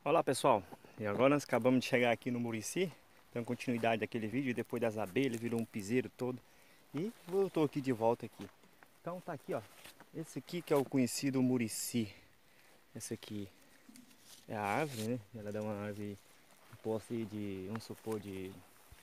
Olá pessoal, e agora nós acabamos de chegar aqui no Murici, dando continuidade daquele vídeo, depois das abelhas, virou um piseiro todo, e voltou aqui de volta aqui. Então tá aqui ó, esse aqui que é o conhecido Murici, esse aqui é a árvore, né? Ela dá uma árvore, posse de, vamos supor, de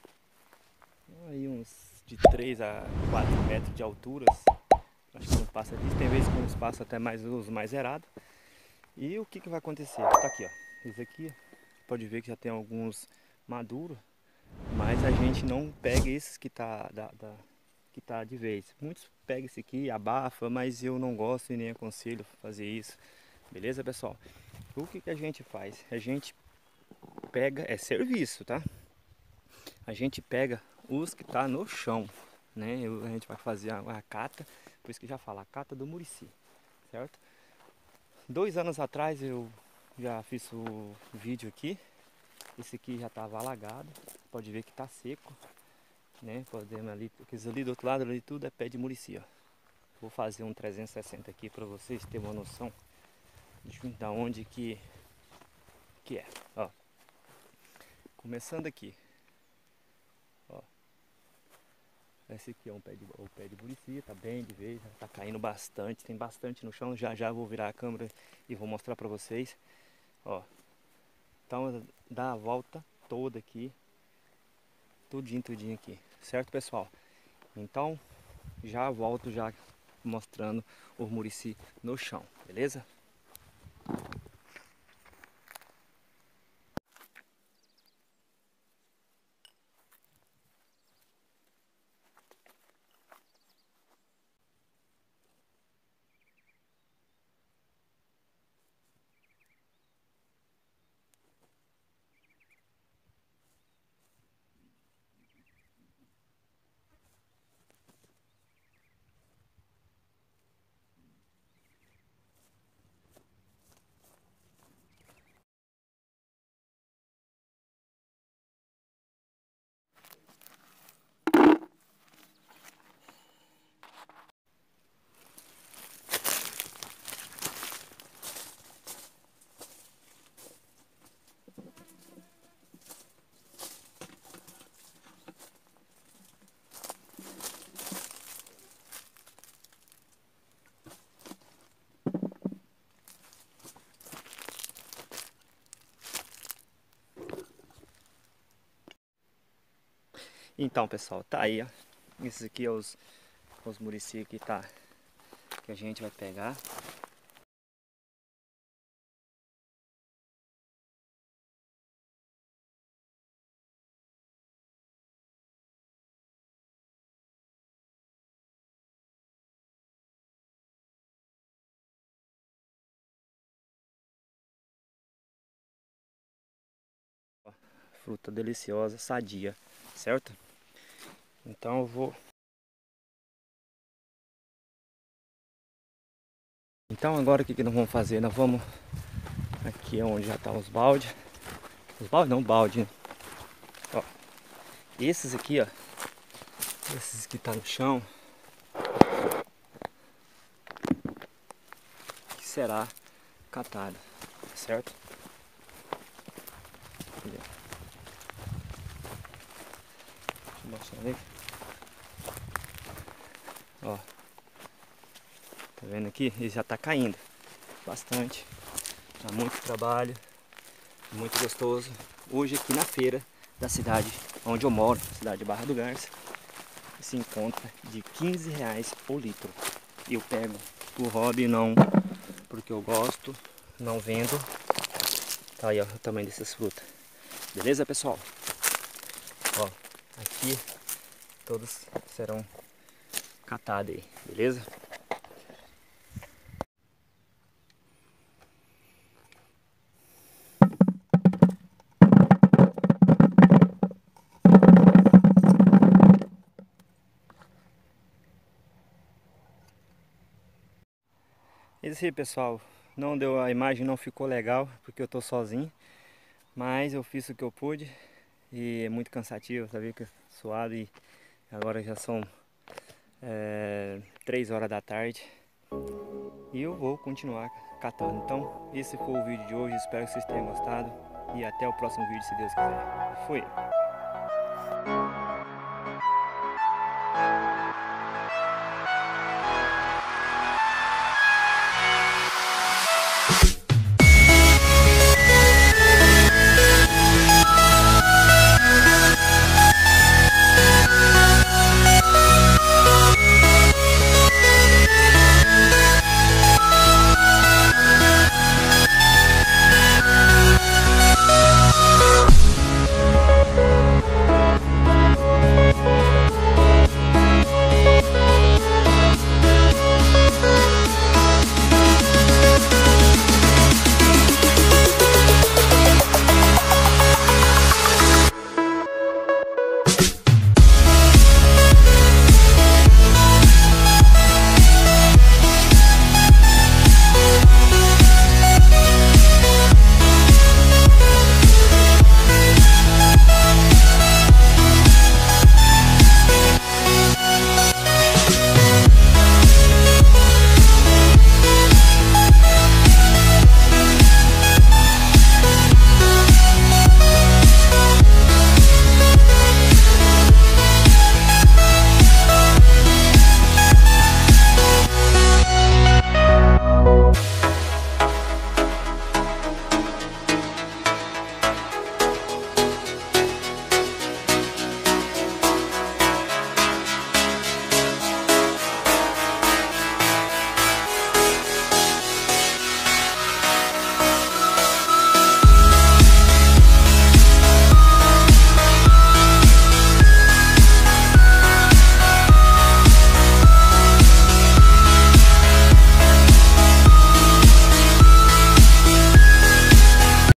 aí uns de 3 a 4 metros de altura, acho que não passa disso, tem vezes que uns passam até mais os mais zerados. E o que que vai acontecer? Tá aqui ó, esse aqui, pode ver que já tem alguns maduros. Mas a gente não pega esses que que tá de vez. Muitos pegam esse aqui, abafa, mas eu não gosto e nem aconselho fazer isso. Beleza, pessoal? O que que a gente faz? A gente pega, é serviço, tá? A gente pega os que tá no chão, né? A gente vai fazer a cata, por isso que já fala, a cata do Murici, certo? 2 anos atrás eu já fiz o vídeo aqui. Esse aqui já estava alagado, pode ver que tá seco, né? Podemos ali, porque ali do outro lado ali tudo é pé de murici, ó. Vou fazer um 360 aqui para vocês terem uma noção de onde que é, ó. Começando aqui, ó. Esse aqui é o pé de murici, tá bem de vez, tá caindo bastante, tem bastante no chão. Já já vou virar a câmera e vou mostrar para vocês, ó. Então dá a volta toda aqui, tudinho aqui, certo, pessoal? Então já volto já mostrando o murici no chão, beleza? Então, pessoal, tá aí, ó. Esses aqui é os murici que tá, que a gente vai pegar. Ó, fruta deliciosa, sadia, certo? Então eu vou. Então agora o que que nós vamos fazer? Nós vamos aqui onde já tá os baldes. Os baldes não, balde, né? Ó, esses aqui, ó. Esses que tá no chão, que será catado, certo? Aqui, ó. Deixa eu mostrar ali. Ó, tá vendo aqui? Ele já tá caindo bastante. Dá muito trabalho, muito gostoso. Hoje aqui na feira da cidade onde eu moro, cidade de Barra do Garça, se encontra de R$ 15 o litro. Eu pego por hobby, não porque eu gosto, não vendo. Tá aí ó, o tamanho dessas frutas. Beleza, pessoal? Ó, aqui todos serão catados aí, beleza? Esse aí, pessoal, não deu, a imagem não ficou legal porque eu tô sozinho, mas eu fiz o que eu pude e é muito cansativo, sabia que suado e agora já são 3 horas da tarde e eu vou continuar catando. Então, esse foi o vídeo de hoje. Espero que vocês tenham gostado. E até o próximo vídeo, se Deus quiser. Fui!